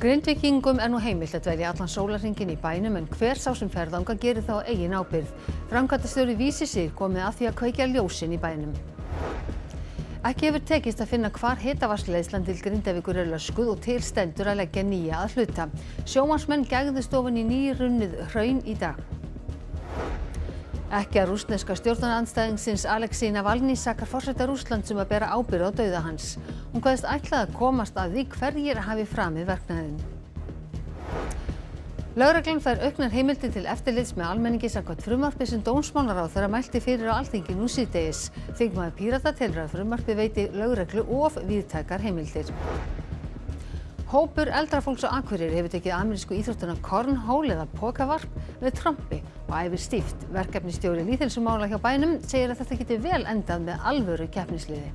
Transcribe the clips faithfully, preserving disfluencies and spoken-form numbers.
Grindvíkingum er nú heimilt að dvelja allan sólarhringinn í bænum en hver sá sem fer þangað gerir það á eigin ábyrgð. Framkvæmdastjóri Vísi sig komið að því að kveikja ljósin í bænum. Ekki hefur tekist að finna hvar hitavatnsleiðslan til Grindavíkur er löskuð og til stendur að leggja nýja að hluta. Sjónvarpsmenn gægðust ofan í nýrunnið hraun í dag. Ekki að rússneska stjórnarandstæðingsins Alexei Navalny sakar forseta Rússlands um að bera ábyrgð á dauða hans. Hún kveðst ætlað að komast að því hverjir hafi framið verknaðinn. Lögreglan fær auknar heimildir til eftirlits með almenningi samkvæmt frumvarpi sem dómsmálaráðherra mælti fyrir á Alþingi nú síðdegis. Þingmaður Pírata telur að frumvarpið veiti lögreglu of víðtækar heimildir. Hópur eldra fólks á Akureyri hefur tekið amerísku íþróttuna cornhole eða pokavarp með trompi og æfir stíft. Verkefnisstjóri lýðheilsumála hjá bænum segir að þetta geti vel endað með alvöru keppnisliði.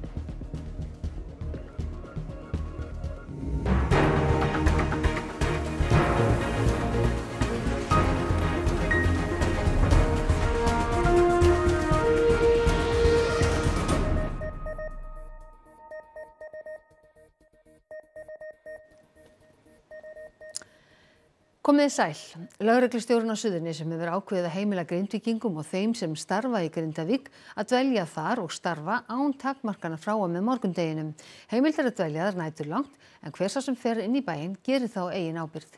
Komiði sæl. Lögreglustjórinn á Suðurnesjum hefur ákveðið að heimila Grindvíkingum og þeim sem starfa í Grindavík að dvelja þar og starfa án takmarkana frá og með morgundeginum. Heimilt er að dvelja þar næturlangt en hver sá sem fer inn í bæinn gerir þá eigin ábyrgð.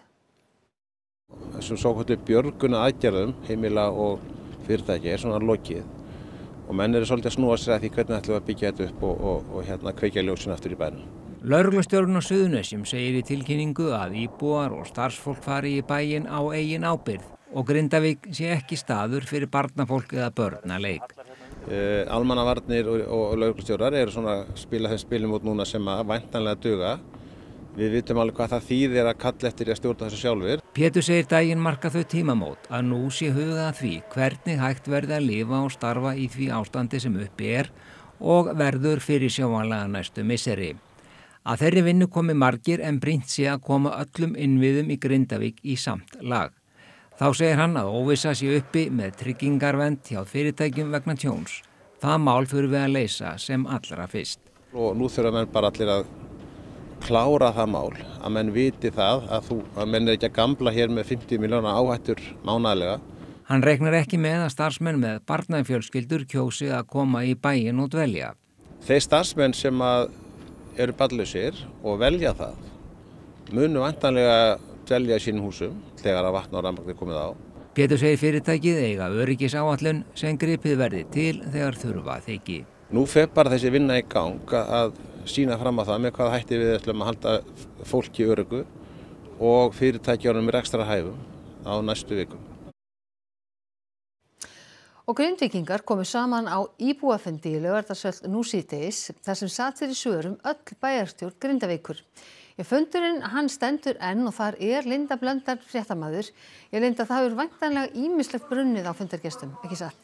Þessum svokölluðu björgunaraðgerðum heimila og fyrirtæki er svona lokið og menn eru svolítið að snúa sér að því hvernig ætlum við að byggja þetta upp og, og, og hérna kveikja ljósin aftur í bænum. Lögreglustjórinn á Suðurnesjum segir í tilkynningu að íbúar og starfsfólk fari í bæinn á eigin ábyrgð og Grindavík sé ekki staður fyrir barnafólk eða börn að leik. Uh, Almannavarnir og, og, og lögreglustjórar eru svona að spila þeim spilum út núna sem að væntanlega duga. Við vitum alveg hvað það þýðir að kalla eftir að stjórna þessu sjálfur. Pétur segir daginn marka þau tímamót að nú sé hugað að því hvernig hægt verði að lifa og starfa í því ástandi sem uppi er og verður fyrir sjáanlega næstu misseri. Að þeirri vinnu komi margir en brýnt sé að koma öllum innviðum í Grindavík í samt lag. Þá segir hann að óvissa sé uppi með tryggingarvernd hjá fyrirtækjum vegna tjóns. Það mál þurfi við að leysa sem allra fyrst. Og nú þurfa menn bara allir að klára það mál, að menn viti það að, þú, að menn er ekki að gambla hér með fimmtíu milljóna áhættur mánaðarlega. Hann reiknar ekki með að starfsmenn með barnafjölskyldur kjósi að koma í bæinn og dvelja. Þeir starfsmenn sem að eru barnlausir og velja það munu væntanlega dvelja í sínum húsum þegar að vatn og rafmagn er komið á. Pétur segir fyrirtækið eiga öryggisáætlun sem gripið verði til þegar þurfa þyki. Nú fer bara þessi vinna í gang að sýna fram á það með hvað hætti við ætlum að halda fólki öruggu og fyrirtækjunum í rekstrarhæfum á næstu vikum. Og Grindvíkingar komu saman á íbúafundi í Laugardalshöll nú síðdegis þar sem sat fyrir svörum öll bæjarstjórn Grindavíkur. Í fundurinn hann stendur enn og þar er Linda Blöndal fréttamaður. Ég Linda, það hefur væntanlega ýmislegt brunnið á fundargestum, ekki satt?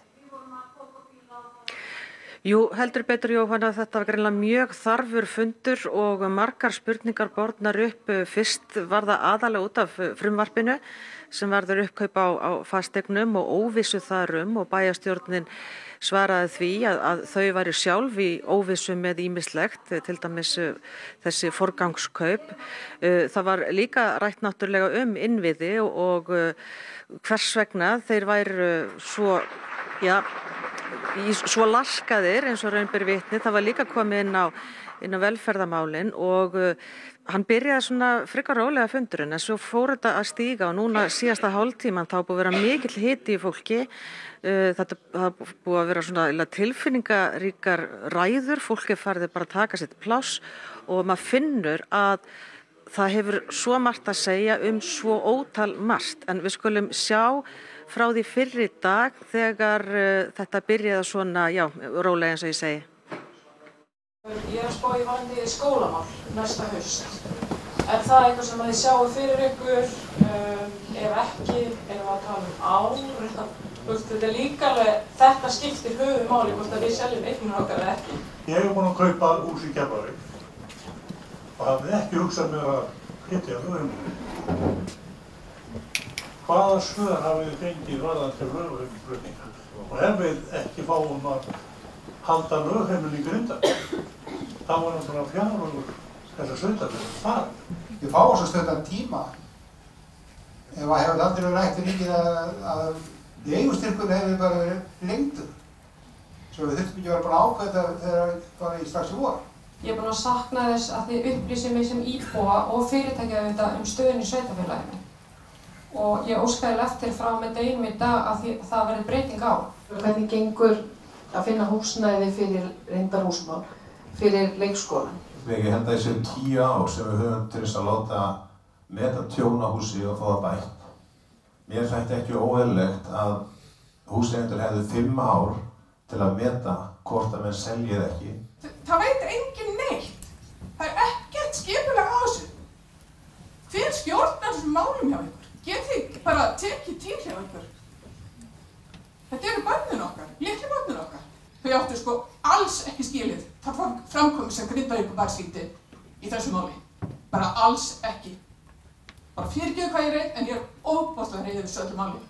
Jú, heldur betur Jóhanna, þetta var greinilega mjög þarfur fundur og margar spurningar bornar upp. Fyrst var það aðalega út af frumvarpinu sem varður uppkaup á, á fasteignum og óvissu þar um og bæjarstjórnin svaraði því að, að þau væri sjálf í óvissu með ýmislegt, til dæmis þessi forgangskaup. Það var líka rætt náttúrulega um innviði og, og hvers vegna þeir væru svo, já, í svo laskaðir eins og raun ber vitni. Það var líka komið inn á, inn á velferðamálin og uh, hann byrjaði svona frekar rólega fundurinn en svo fór þetta að stíga og núna síðasta hálftíman þá búið að vera mikill hiti í fólki. Uh, þetta það búið að vera svona tilfinningaríkar ræður, fólki farið bara að taka sitt pláss og maður finnur að það hefur svo margt að segja um svo ótal margt en við skulum sjá frá því fyrri dag þegar uh, þetta byrjaði svona, já, rólega eins og ég segi. Ég er að spá í varðandi skólamál næsta haust. Er það eitthvað sem þið sjáu fyrir ykkur? Um, ef ekki, erum við að tala um ár? Þetta er líka alveg, þetta skiptir höfuðmáli hvort að við seljum eignir okkar eða ekki. Ég hef búin að kaupa hús í Keflavík og hafði ekki hugsað mér að flytja það um. Hvaða svör hafið þið fengið varðandi lögheimilisflutninga? Og ef við ekki fáum að halda lögheimili í Grindavík, þá var náttúrulega fjárhagur þessar sveitarfélaga farin. Þið fáum svo stöðan tíma ef að hefur aldrei verið rætt við ríkið að, að leigustyrkur hefur bara verið lengdur. Svo við þurftum ekki að vera búin að ákveða þegar bara í strax í vor. Ég er búin að sakna þess að þið upplýsið mig sem íbúa og fyrirtækjaauðvitað um stöðun í sveitarfélaginu. Og ég óskaði eftir frá með deginum í dag að því, það verði breyting á. Hvernig gengur að finna húsnæði fyrir reyndarhúsmál, fyrir leikskólan? Ég held að þessi tíu ár sem við höfum til þess að láta meta tjón á húsi og fá það bætt. Mér þætti ekki óeðlilegt að húseigendur hefðu fimm ár til að meta hvort að menn seljið ekki. Það veit enginn neitt. Það er ekkert skipulag á þessu. Hver stjórnar þessum málum hjá ykkur? Getið þið bara tekið til hjá ykkur? Þetta eru börnin okkar, litlu börnin okkar. Þau áttu sko alls ekki skilið það framkomi sem Grindavíkurbær sýndi í þessu máli. Bara alls ekki. Bara fyrirgefðu hvað ég reyð, en ég er ofboðslega reiður þessu öllu máli.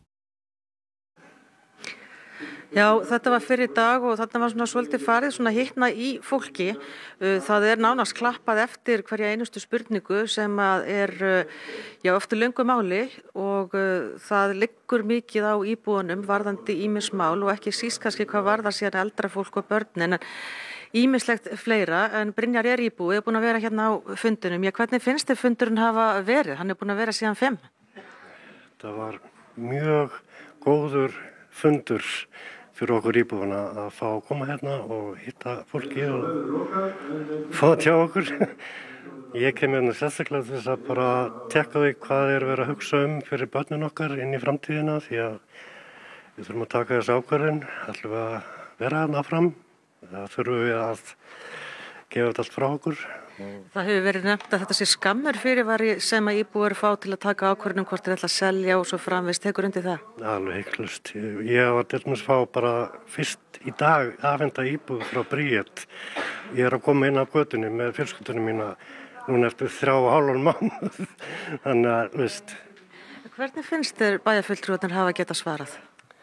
Já, þetta var fyrir dag og þarna var svona svolítið farið svona hitna í fólki. Það er nánast klappað eftir hverja einustu spurningu sem að er já, eftir löngu máli og það liggur mikið á íbúunum varðandi ýmis mál og ekki síst kannski hvað varðar síðan eldra fólk og börnin en ýmislegt fleira. En Brynjar er íbúi, er búin að vera hérna á fundunum. Já, hvernig finnst þið fundurinn hafa verið? Hann er búin að vera síðan fimm. Það var mjög góður fundur fyrir okkur íbúana að fá að koma hérna og hitta fólki og fá að tjá okkur. Ég kem hérna sérstaklega til þess að bara tekka því hvað er verið að hugsa um fyrir börnin okkar inn í framtíðina því að við þurfum að taka þessu ákvörðun, ætlum við að vera hérna fram, það þurfum við að gefa þetta allt frá okkur. Það hefur verið nefnt að þetta sé skammur fyrirvari sem að íbúar fá til að taka ákvörðun um hvort þeir ætla að selja og svo framvegis, tekur undir það? Alveg heiklust. Ég var til dæmis fá bara fyrst í dag afhenta íbúð frá Bríet. Ég er að koma inn á götunni með fjölskyldunum mína núna eftir þrjá og hálfan mánuð. Þannig að, veist. Hvernig finnst þér bæjarfulltrúarnir hafa getað svarað?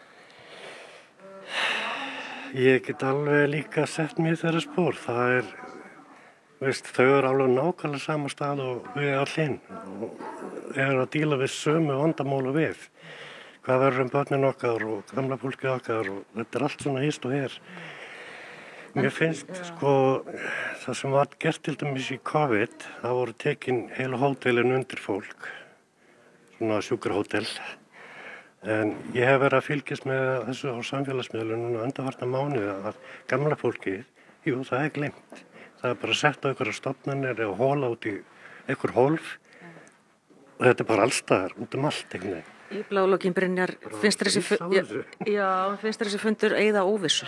Ég get alveg líka sett mér þeirra spór. Það er Veist, þau eru alveg nákvæmlega sama stað og við all hinn og eru að díla við sömu vandamál og við. Hvað verður um börnin okkar og gamla fólkið okkar og þetta er allt svona hist og her. Mér finnst sko það sem var gert til dæmis í COVID, það voru tekin heilu hótelin undir fólk, svona sjúkrahótel. En ég hef verið að fylgjast með þessu á samfélagsmiðlunum og undanfarna mánuði að gamla fólkið, jú það er gleymt. Það er bara að setja einhverja stofnanir eða hóla út í einhver hólf og þetta er bara allstaðar, út um allt einhvern veginn. Í blálokkin Brynjar, finnst þér þessi, fu- já, já, finnst þér þessi fundur eyða óvissu?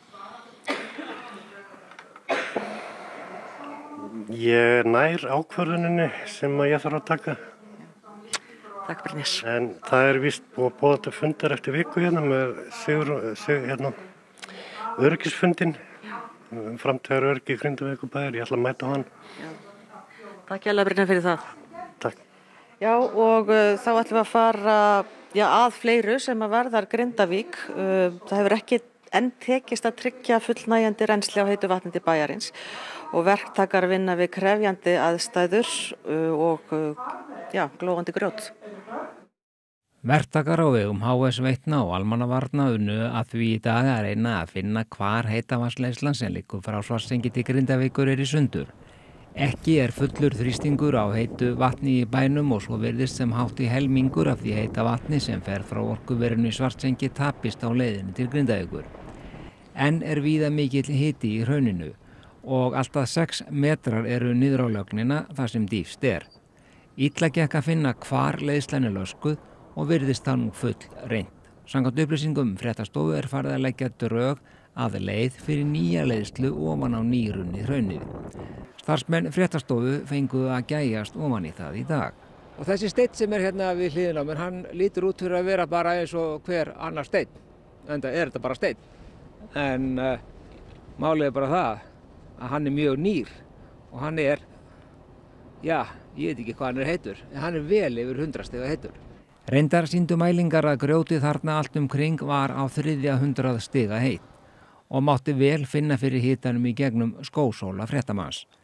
Ég nær ákvörðuninni sem að ég þarf að taka. Takk Brynjar. En það er víst búið að boða til fundar eftir viku hérna með sigur, sigur, hérna, öryggisfundin. Framtíðar öryggi í Grindavíkurbæjar, ég ætla að mæta á hann. Já. Takk hérlega Brynjar fyrir það. Takk. Já og uh, þá ætlum við að fara já, að fleiru sem að verðar Grindavík. Uh, það hefur ekki enn tekist að tryggja fullnægjandi rennsli á heitu vatni til bæjarins og verktakar vinna við krefjandi aðstæður uh, og uh, já, glóandi grjót. Verktakar á vegum H S Veitna og Almannavarna unnu að því í dag að reyna að finna hvar heitavatnsleiðslan sem liggur frá Svartsengi til Grindavíkur er í sundur. Ekki er fullur þrýstingur á heitu vatni í bænum og svo virðist sem hátt í helmingur af því heita vatni sem fer frá orkuverinu í Svartsengi tapist á leiðinni til Grindavíkur. Enn er víða mikill hiti í hrauninu og alltaf sex metrar eru niður á lögnina þar sem dýpst er. Illa gekk að finna hvar leiðslan er löskuð og virðist það nú full reynt. Samkvæmt upplýsingum fréttastofu er farið að leggja drög að leið fyrir nýja leiðslu ofan á nýrunni hraunið. Starfsmenn fréttastofu fenguðu að gæjast ofan í það í dag. Og þessi steinn sem er hérna við hliðina á mér, hann lítur út fyrir að vera bara eins og hver annar steinn. Enda er þetta bara steinn. En uh, málið er bara það að hann er mjög nýr og hann er, já, ég veit ekki hvað hann er heitur, en hann er vel yfir hundrað stiga heitur. Reyndar sýndu mælingar að grjótið þarna allt um kring var á þriðja hundrað stiga heitt og mátti vel finna fyrir hitanum í gegnum skósóla fréttamanns.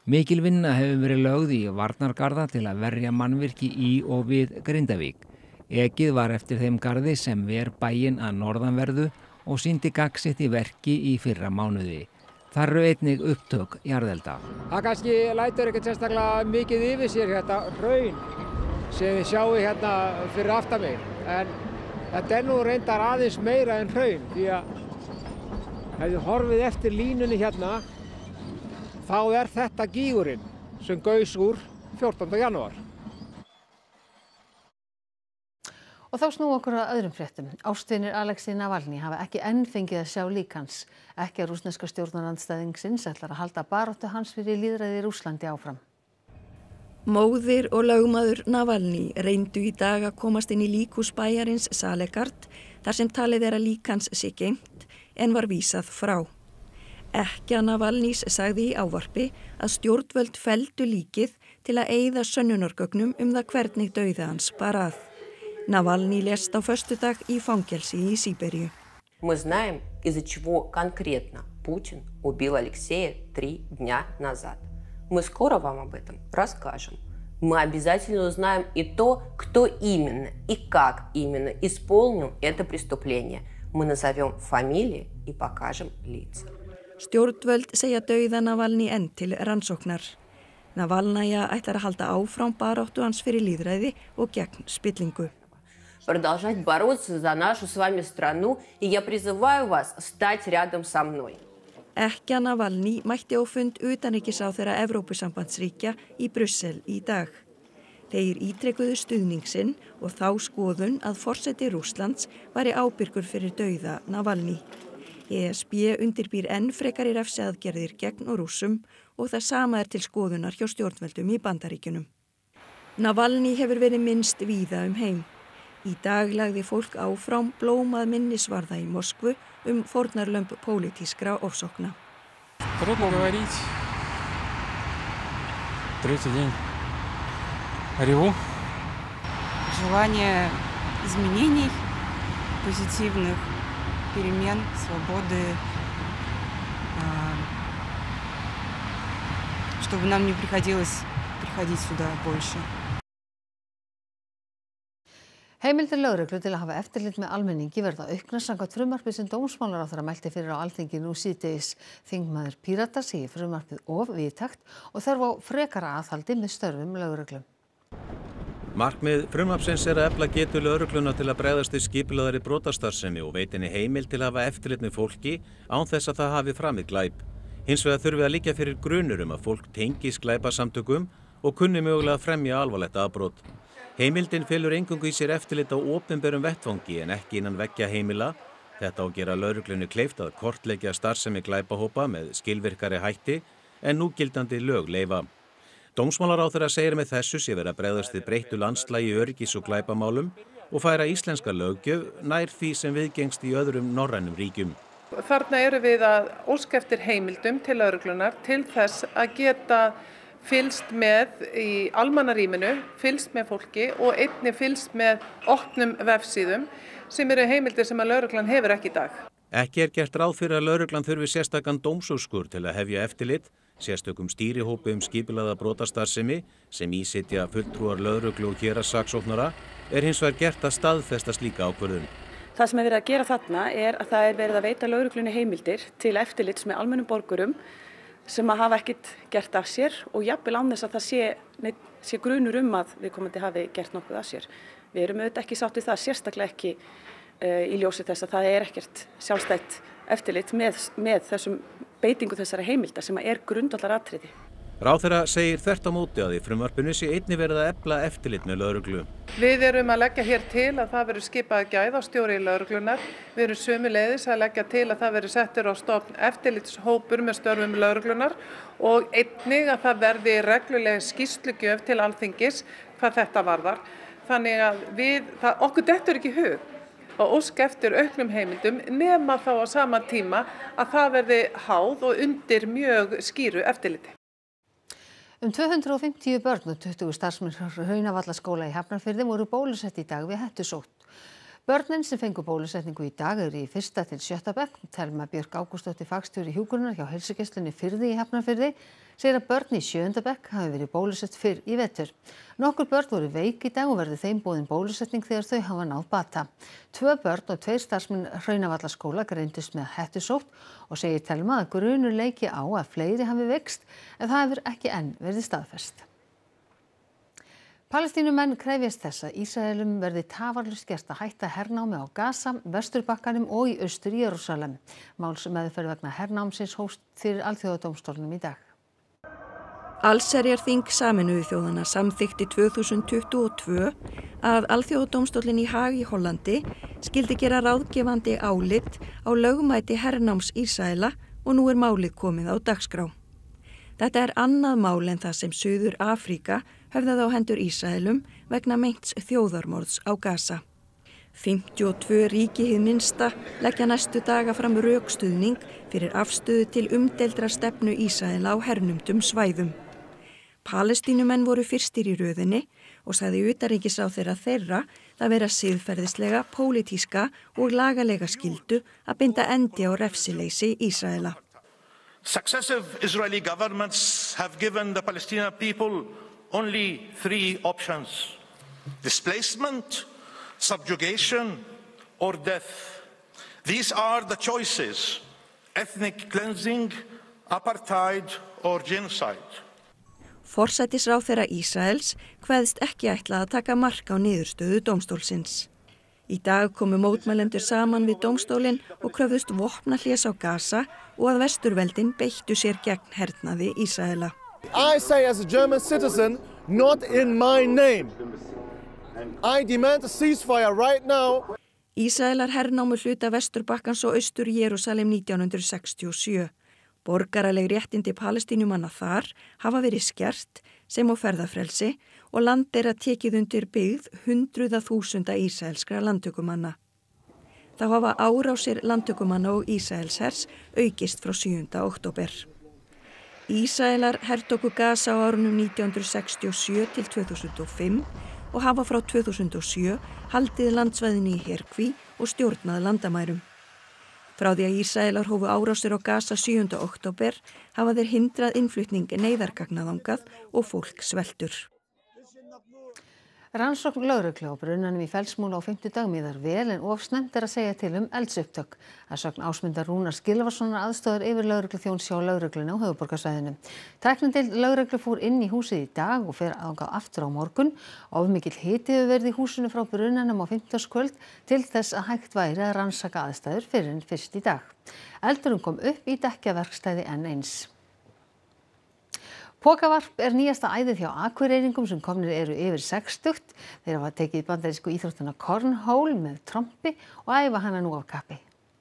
Mikil vinna hefur verið lögð í varnargarða til að verja mannvirki í og við Grindavík. Ekið var eftir þeim garði sem ver bæinn að norðanverðu og sýndi gagsitt í verki í fyrra mánuði. Þar eru einnig upptök jarðelda. Það kannski lætur ekkert sérstaklega mikið yfir sér hérna hraun sem þið sjáu hérna fyrir aftan mig. En þetta er nú reyndar aðeins meira en hraun því að ef þið horfið eftir línunni hérna þá er þetta gígurinn sem gaus úr fjórtánda janúar. Og þá snúum okkur að öðrum fréttum. Ástvinir Alexei Navalny hafa ekki enn fengið að sjá lík hans. Ekki að rússneska stjórnarandstæðingsins ætlar að halda baráttu hans fyrir lýðræði í Rússlandi áfram. Móðir og lögmaður Navalny reyndu í dag að komast inn í líkhús bæjarins Salegard þar sem talið er að lík hans sé geymt en var vísað frá. Ekkja Navalnys sagði í ávarpi að stjórnvöld felldu líkið til að eyða sönnunargögnum um það hvernig dauða hans bar að. Navalny lést á föstudag í fangelsi í Сибири. Мы знаем, из-за чего конкретно Путин убил Алексея три дня назад. Мы скоро вам об этом расскажем. Мы обязательно узнаем и то, кто именно и как именно исполнил это преступление. Мы назовем фамилии и покажем лица. Stjórnvöld segja dauða Navalny enn til rannsóknar. Navalnaya ætlar að halda áfram baráttu hans fyrir lýðræði og gegn spillingu. Продолжать бороться за нашу с вами страну, и я призываю вас стать рядом со мной. Ekkja Navalny mætti á fund utanríkisráðherra Evrópusambandsríkja í Brussel í dag. Þeir ítrekuðu stuðning sinn og þá skoðun að forseti Rússlands væri ábyrgur fyrir dauða Navalny. E S B undirbýr enn frekari refsiaðgerðir gegn Rússum og það sama er til skoðunar hjá stjórnvöldum í Bandaríkjunum. Navalny hefur verið minnst víða um heim. Í dag lagði fólk áfram blómað minnisvarða í Moskvu um fórnarlömb pólitískra ofsókna. Трудно говорить. Третий день. Реву. Желание изменений, позитивных перемен, свободы, чтобы нам не приходилось приходить сюда больше. Heimildir lögreglu til að hafa eftirlit með almenningi verða auknar samkvæmt frumvarpi sem dómsmálaráðherra mælti fyrir á Alþingi nú síðdegis. Þingmaður Pírata segir frumvarpið of víðtækt og þarf á frekara aðhaldi með störfum lögreglu. Markmið frumvarpsins er að efla getu lögregluna til að bregðast við skipulagðri brotastarfsemi og veita henni heimild til að hafa eftirlit með fólki án þess að það hafi framið glæp. Hins vegar þurfi að liggja fyrir grunur um að fólk tengist glæpasamtökum og kunni mögulega að fremja alvarlegt afbrot. Heimildin felur eingöngu í sér eftirlit á opinberum vettvangi en ekki innan veggja heimila. Þetta á að gera lögreglunni kleift að kortleggja starfsemi glæpahópa með skilvirkari hætti en núgildandi lög leyfa. Dómsmálaráðherra segir með þessu sé verið að bregðast við breyttu landslagi í öryggis- og glæpamálum og færa íslenska löggjöf nær því sem viðgengst í öðrum norrænum ríkjum. Þarna eru við að óska eftir heimildum til lögreglunar til þess að geta fylgst með í almannarýminu, fylgst með fólki og einnig fylgst með opnum vefsíðum sem eru heimildir sem að lögreglan hefur ekki í dag. Ekki er gert ráð fyrir að lögreglan þurfi sérstakan dómsúrskurð til að hefja eftirlit, sérstökum stýrihópi um skipulagða brotastarfsemi sem ísitja fulltrúar lögreglu og héraðssaksóknara er hins vegar gert að staðfesta slíka ákvörðun. Það sem er verið að gera þarna er að það er verið að veita lögreglunni heimildir til eftirlits með almennum borgurum sem að hafa ekkert gert af sér og jafnvel án þess að það sé, nei, sé grunur um að viðkomandi hafi gert nokkuð af sér. Við erum auðvitað ekki sátt við það, sérstaklega ekki uh, í ljósi þess að það er ekkert sjálfstætt eftirlit með, með þessum beitingu þessara heimilda sem er grundvallaratriði. Ráðherra segir þvert á móti að í frumvarpinu sé einnig verið að efla eftirlit með lögreglu. Við erum að leggja hér til að það verður skipað gæðastjóri í lögreglunar. Við erum sömuleiðis að leggja til að það verður settur á stofn eftirlitshópur með störfum lögreglunar og einnig að það verði regluleg skýrslugjöf til Alþingis hvað þetta varðar. Þannig að við, það, okkur dettur ekki í hug að óska eftir auknum heimildum nema þá á sama tíma að það verði háð og undir mjög skýru eftirliti. Um tvö hundruð og fimmtíu börn og tuttugu starfsmenn Hraunavallaskóla í Hafnarfirði voru bólusett í dag við hettusótt. Börnin sem fengu bólusetningu í dag eru í fyrsta til sjötta bekk. Telma Björk Ágústsdóttir fagstjóri hjúkrunar hjá Heilsugæslunni Firði í Hafnarfirði segir að börn í sjöunda bekk hafi verið bólusett fyrr í vetur. Nokkur börn voru veik í dag og verður þeim boðin bólusetning þegar þau hafa náð bata. Tvö börn og tveir starfsmenn Hraunavallaskóla greindust með hettusótt og segir Telma að grunur leiki á að fleiri hafi veikst en það hefur ekki enn verið staðfest. Palestínumenn krefjast þess að Ísraelum verði tafarlaust gert að hætta hernámi á Gaza, Vesturbakkanum og í Austur-Jerúsalem. Málsmeðferð vegna hernámsins hófst fyrir Alþjóðadómstólnum í dag. Allsherjarþing Sameinuðu þjóðanna samþykkti tvö þúsund tuttugu og tvö að Alþjóðadómstóllinn í Haag í Hollandi skyldi gera ráðgefandi álit á lögmæti hernáms Ísraela og nú er málið komið á dagskrá. Þetta er annað mál en það sem Suður Afríka höfðaði á hendur Ísraelum vegna meints þjóðarmorðs á Gaza. fimmtíu og tvö ríki hið minnsta leggja næstu daga fram rökstuðning fyrir afstöðu til umdeildrar stefnu Ísraela á hernumdum svæðum. Palestínumenn voru fyrstir í röðinni og sagði utanríkisráðherra þeirra það vera siðferðislega, pólitíska og lagalega skyldu að binda endi á refsileysi Ísraela. Successive Israeli governments have given the Palestinian people only three options: displacement, subjugation, or death. These are the choices: ethnic cleansing, apartheid, or genocide. Forsætisráðherra Ísraels kveðst ekki ætla að taka mark á niðurstöðu dómstólsins. Í dag komu mótmælendur saman við dómstólinn og kröfðust vopnahlés á Gaza og að vesturveldin beittu sér gegn hernaði Ísraela. I say as a German citizen, not in my name. I demand a ceasefire right now. Ísraelar hernámu hluta Vesturbakkans og Austur-Jerúsalem nítján hundruð sextíu og sjö. Borgaraleg réttindi Palestínumanna þar hafa verið skert sem á ferðafrelsi og land er að tekið undir byggð hundruða þúsunda ísraelskra landtökumanna. Þá hafa árásir landtökumanna og Ísraelshers aukist frá sjöunda október. Ísraelar hertóku Gaza á árunum nítján hundruð sextíu og sjö til tvö þúsund og fimm og hafa frá tvö þúsund og sjö haldið landsvæðinu í herkví og stjórnað landamærum. Frá því að Ísraelar hófu árásir á Gaza sjöunda október hafa þeir hindrað innflutning neyðargagna þangað og fólk sveltur. Rannsókn lögreglu á brunanum í Fellsmúla á fimmtudag miðar vel en of snemmt er að segja til um eldsupptök. Að sögn Ásmundar Rúnars Gylfasonar aðstoðar yfir lögregluþjóns hjá lögreglunni á höfuðborgarsvæðinu. Tæknideild lögreglu fór inn í húsið í dag og fer þangað aftur á morgun. Of mikill hiti hefur verið í húsinu frá brunanum á fimmtudagskvöld til þess að hægt væri að rannsaka aðstæður fyrr en fyrst í dag. Eldurinn kom upp í dekkjaverkstæði enn eins. Pokavarp er nýjasta æðið hjá Akureyringum sem komnir eru yfir sextugt. Þeir hafa tekið bandarísku íþróttuna cornhole með trompi og æfa hana nú af kappi.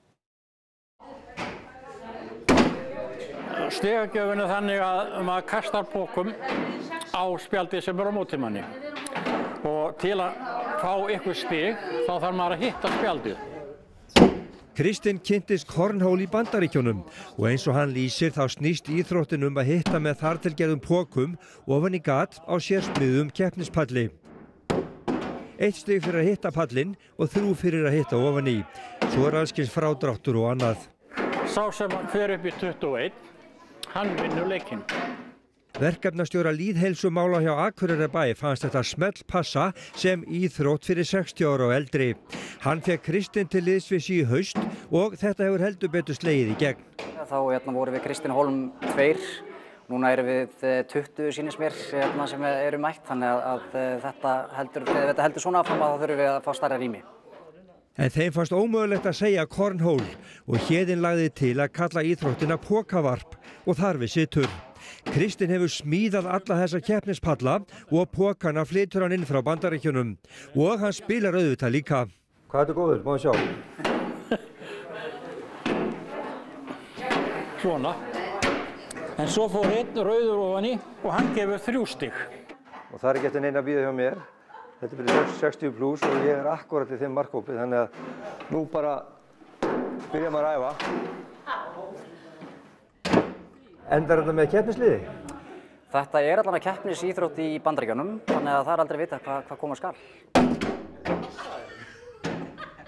Stigagjöfin er þannig að maður kastar pokum á spjaldi sem er á móti manni. Og til að fá ykkur stig þá þarf maður að hitta spjaldið. Kristinn kynntist cornhole í Bandaríkjunum og eins og hann lýsir þá snýst íþróttin um að hitta með þartilgerðum pokum ofan í gat á sérsmiðum keppnispalli. Eitt stig fyrir að hitta pallinn og þrjú fyrir að hitta ofan í. Svo er allskins frádráttur og annað. Sá sem fer upp í tuttugu og einn, hann vinnur leikinn. Verkefnastjóra lýðheilsumála hjá Akureyrarbæ fannst þetta smell passa sem íþrótt fyrir sextíu ára og eldri. Hann fekk Kristinn til liðs við sig í haust og þetta hefur heldur betur slegið í gegn. Þá hérna, vorum við Kristinn Holm tveir, núna erum við tuttugu sýnist mér hérna, sem eru mætt, þannig að, að þetta, heldur, þetta heldur svona áfram að þá þurfum við að fá stærra rými. En þeim fannst ómögulegt að segja cornhole og Héðinn lagði til að kalla íþróttina pokavarp og þar við situr. Kristinn hefur smíðað alla þessa keppnispalla og pokana flytur hann inn frá Bandaríkjunum og hann spilar auðvitað líka. Hvað er þetta góður? Má ég sjá? Svona. En svo fór einn rauður ofan í og hann gefur þrjú stig. Og það er ekki eftir neina að bíða hjá mér. Þetta er fyrir sextíu pluss og ég er akkurat í þeim markhópi, þannig að nú bara byrjum að ræfa. Endar þetta með keppnisliði? Þetta er allavega keppnisíþrótt í Bandaríkjunum, þannig að það er aldrei vita hvað, hvað koma skal.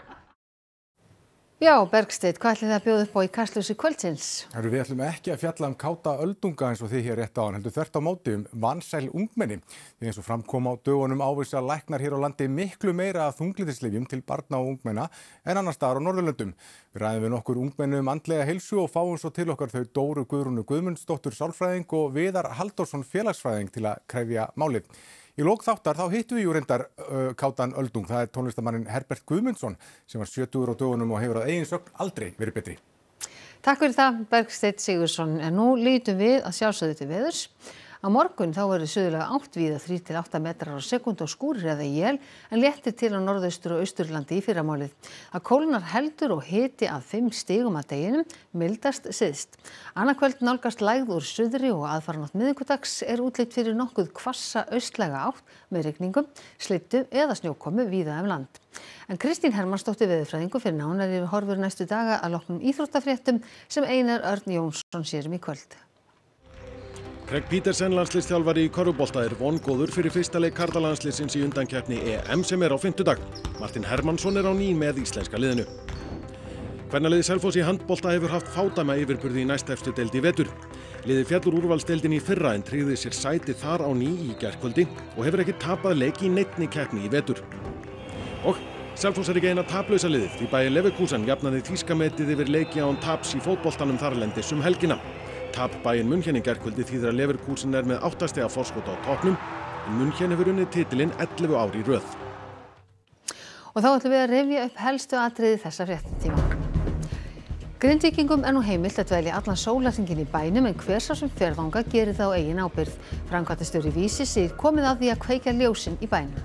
Já, Bergsteinn, hvað ætlið þið að bjóða upp á í Kastljósi kvöldsins? Heru, við ætlum ekki að fjalla um káta öldunga eins og þið hér rétt á hann, heldur þvert á móti um vansæl ungmenni. Því eins og framkom á dögunum ávisa læknar hér á landi miklu meira af þunglyndislyfjum til barna og ungmenna en annars staðar á Norðurlöndum. Við ræðum við nokkur ungmenni um andlega heilsu og fáum svo til okkar þau Dóru Guðrúnu Guðmundsdóttur sálfræðing og Viðar Halldórsson félagsfræðing til að krefja málið. Í lok þáttar þá hittum við jú reyndar uh, kátan öldung. Það er tónlistarmanninn Herbert Guðmundsson sem var sjötugur á dögunum og hefur að eigin sögn aldrei verið betri. Takk fyrir það, Bergsteinn Sigurðsson. En nú lítum við að sjálfsögðu til veðurs. Á morgun þá verður suðurlega átt víða þrír til átta metrar á sekúndu og skúrir eða él en léttir til á norðaustur og austurlandi í fyrramálið. Það kólnar heldur og hiti að fimm stigum að deginum, mildast syðst. Annað kvöld nálgast lægð úr suðri og aðfaranótt miðvikudags er útlit fyrir nokkuð hvassa austlæga átt með rigningum, slyddu eða snjókomu víða um land. En Kristín Hermannsdóttir veðurfræðingur fyrir nánari yfir horfur næstu daga að loknum íþróttafréttum sem Einar Örn Jónsson sér um í kvöld. Craig Petersen landsliðsþjálfari í körfubolta er vongóður fyrir fyrsta leik karlalandsliðsins í undankeppni E M sem er á fimmtudag. Martin Hermannsson er á ný með íslenska liðinu. Kvennaliðið Selfoss í handbolta hefur haft fádæma yfirburði í næstefstu deild í vetur. Liðið féll úr úrvalsdeildinni í fyrra en tryggði sér sæti þar á ný í gærkvöldi og hefur ekki tapað leik í neinni keppni í vetur. Og Selfoss er ekki eina taplausa liðið því Bayer Leverkusen jafnaði þýska metið yfir leiki án taps í fótboltanum þarlendis um helgina. Tap Bayern München í gærkvöldi þýðir að Leverkusen er með átta stiga forskot á toppnum en München hefur unnið titilinn ellefu ár í röð. Og þá ætlum við að rifja upp helstu atriði þessa fréttatíma. Grindvíkingum er nú heimilt að dvelja allan sólarhringinn í bænum en hver sá sem fer þangað gerir það á eigin ábyrgð. Framkvæmdastjóri Vísi segir komið að því að kveikja ljósin í bænum.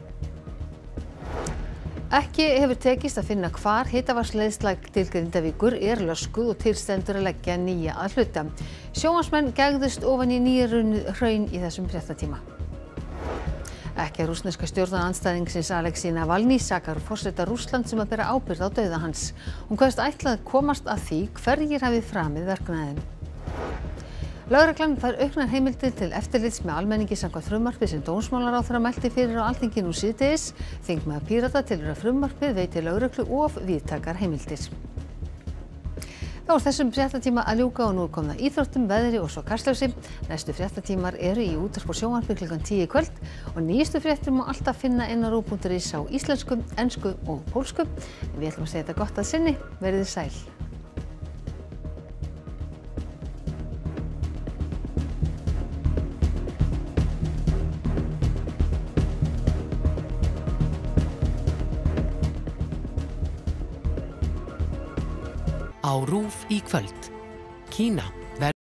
Ekki hefur tekist að finna hvar hitavatnsleiðsla til Grindavíkur er löskuð og til stendur að leggja nýja að hluta. Sjónvarpsmenn gægðust ofan í nýjarunnið hraun í þessum fréttatíma. Ekki er rússneska stjórnarandstæðingsins Alexei Navalny sakar forseta Rússlands um að bera ábyrgð á dauða hans. Hún kveðst ætla að komast að því hverjir hafi framið verknaðinn. Lögreglan fær auknar heimildir til eftirlits með almenningi samkvæmt frumvarpi sem dómsmálaráðherra mælti fyrir á Alþingi nú síðdegis. Þingmaður Pírata telur að frumvarpið veiti lögreglu of víðtækar heimildir. Þá er þessum fréttatíma að ljúka og nú er komið að íþróttum, veðri og svo Kastljósi. Næstu fréttatímar eru í útvarp og sjónvarpi klukkan tíu í kvöld og nýjustu fréttir má alltaf finna inn á ruv punktur is á íslensku, ensku og pólsku. Við ætlum að segja þetta gott að sinni. Verið þið sæl. Á RÚV í kvöld. Kína